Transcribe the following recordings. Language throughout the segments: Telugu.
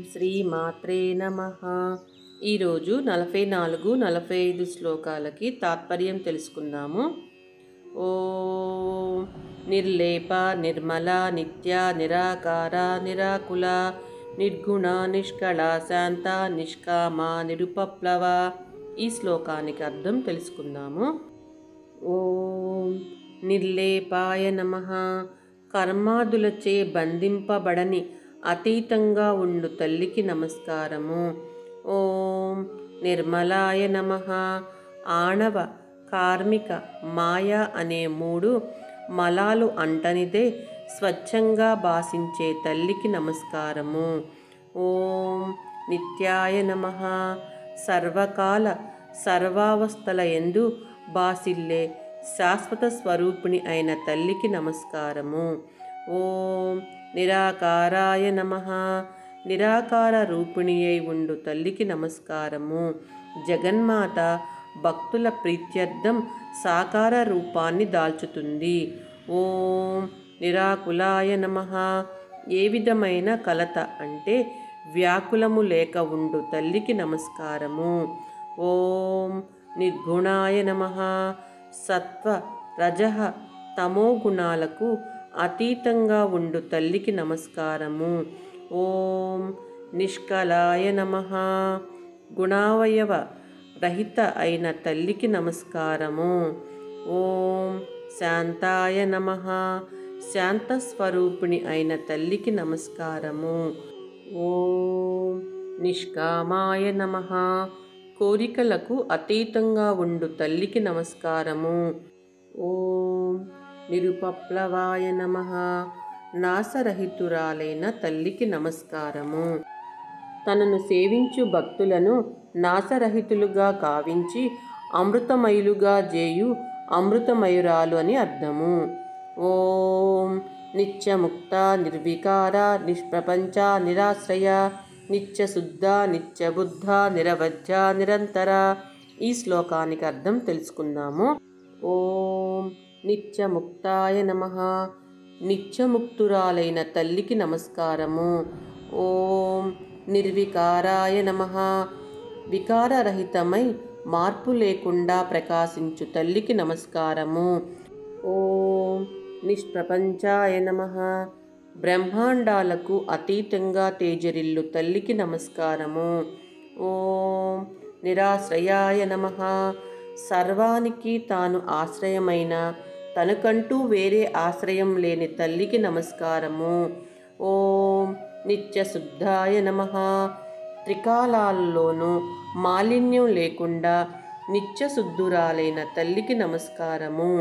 శ్రీమాత్రే నమః. ఈరోజు 44, 45 శ్లోకాలకి తాత్పర్యం తెలుసుకుందాము. ఓం నిర్లేప నిర్మల నిత్య నిరాకార నిరాకుల నిర్గుణ నిష్కళ శాంత నిష్కామ నిరుపప్లవ. ఈ శ్లోకానికి అర్థం తెలుసుకుందాము. ఓం నిర్లేపాయ నమః. కర్మాదులచే బంధింపబడని అతీతంగా ఉండు తల్లికి నమస్కారము. ఓం నిర్మలాయ నమః. ఆణవ కార్మిక మాయ అనే 3 మలాలు అంటనిదే స్వచ్ఛంగా భాసించే తల్లికి నమస్కారము. ఓం నిత్యాయ నమః. సర్వకాల సర్వావస్థల యందు భాసిల్లే శాశ్వత స్వరూపిణి అయిన తల్లికి నమస్కారము. ఓం నిరాకారాయ నమః. నిరాకార రూపిణి అయి ఉండు తల్లికి నమస్కారము. జగన్మాత భక్తుల ప్రీత్యర్థం సాకార రూపాన్ని దాల్చుతుంది. ఓం నిరాకులాయ నమః. ఏ విధమైన కలత అంటే వ్యాకులము లేక ఉండు తల్లికి నమస్కారము. ఓం నిర్గుణాయ నమః. సత్వ రజః తమో గుణాలకు అతీతంగా ఉండు తల్లికి నమస్కారము. ఓం నిష్కళాయ నమః. గుణావయవ రహిత అయిన తల్లికి నమస్కారము. ఓం శాంతాయ నమః. శాంతస్వరూపిణి అయిన తల్లికి నమస్కారము. ఓం నిష్కామాయ నమః. కోరికలకు అతీతంగా ఉండు తల్లికి నమస్కారము. ఓం నిరుపప్లవాయ నమః. నాశరహితురాలైన తల్లికి నమస్కారము. తనను సేవించు భక్తులను నాశరహితులుగా కావించి అమృతమయులుగా జేయు అమృతమయురాలు అని అర్థము. ఓం నిత్యముక్త నిర్వికార నిష్ప్రపంచ నిరాశ్రయ నిత్యశుద్ధ నిత్యబుద్ధ నిరవధ్య నిరంతర. ఈ శ్లోకానికి అర్థం తెలుసుకుందాము. ఓం నిత్యముక్తాయ నమః. నిత్యముక్తురాలైన తల్లికి నమస్కారము. ఓం నిర్వికారాయ నమః. వికారరహితమై మార్పు లేకుండా ప్రకాశించు తల్లికి నమస్కారము. ఓం నిష్ప్రపంచాయ నమః. బ్రహ్మాండాలకు అతీతంగా తేజరిల్లు తల్లికి నమస్కారము. ఓం నిరాశ్రయాయ నమః. సర్వానికి తాను ఆశ్రయమైన తనకంటూ వేరే ఆశ్రయం లేని తల్లికి నమస్కారము. ఓం నిత్యశుద్ధాయ నమః. త్రికాలాల్లోనూ మాలిన్యం లేకుండా నిత్యశుద్ధురాలైన తల్లికి నమస్కారము.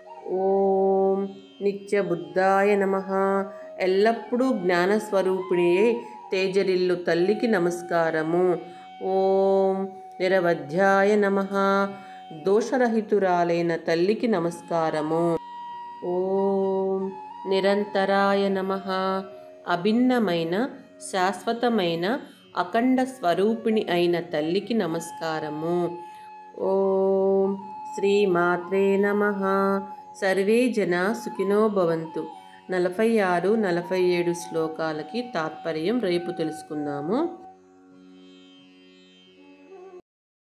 ఓం నిత్యబుద్ధాయ నమః. ఎల్లప్పుడూ జ్ఞానస్వరూపిణియే తేజరిల్లు తల్లికి నమస్కారము. ఓం నిరవధ్యాయ నమః. దోషరహితురాలైన తల్లికి నమస్కారము. ఓం నిరంతరాయ నమః. అభిన్నమైన శాశ్వతమైన అఖండ స్వరూపిణి అయిన తల్లికి నమస్కారము. ఓం శ్రీమాత్రే నమః. సర్వే జనా సుఖినో భవంతు. 46, 47 శ్లోకాలకి తాత్పర్యం రేపు తెలుసుకుందాము.